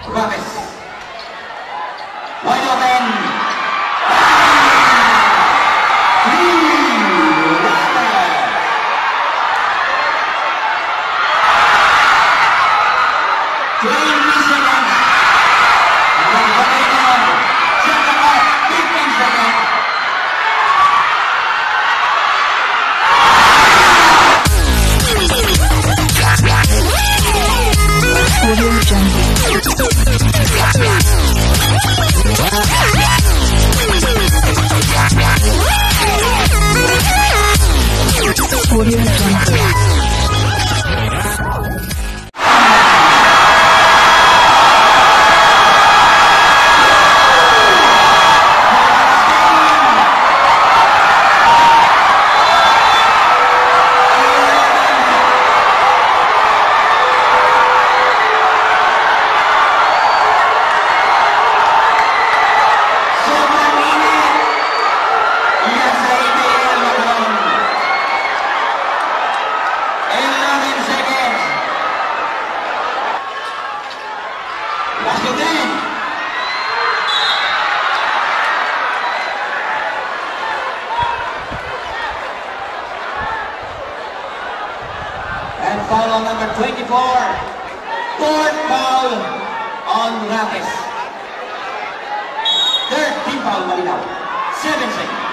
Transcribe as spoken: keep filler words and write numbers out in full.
Rames. Wide open. twenty seconds. Nagbabay naman. Second half, fifteen seconds. Audio Jungle. Audio Jungle. And foul on number twenty-four. Fourth foul on Rames. Third team foul, Malinaw. Seven seconds.